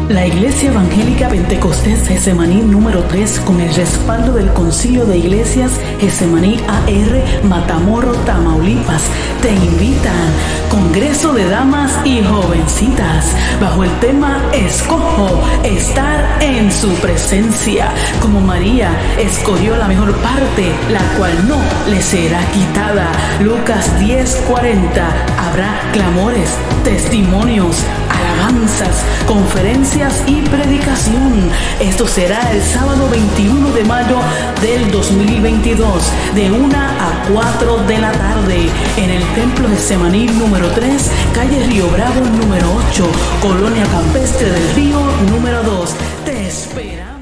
La Iglesia Evangélica Pentecostés Getsemaní número 3, con el respaldo del Concilio de Iglesias Getsemaní AR Matamoros, Tamaulipas, te invitan Congreso de Damas y Jovencitas bajo el tema Escojo estar en su presencia, como María escogió la mejor parte, la cual no le será quitada. Lucas 10:40. Habrá clamores, testimonios, alabanzas, conferencias y predicación. Esto será el sábado 21 de mayo del 2022 de 1 a 4 de la tarde en el Templo Getsemaní número 3, calle Río Bravo número 8, Colonia Campestre del Río número 2. Te esperamos.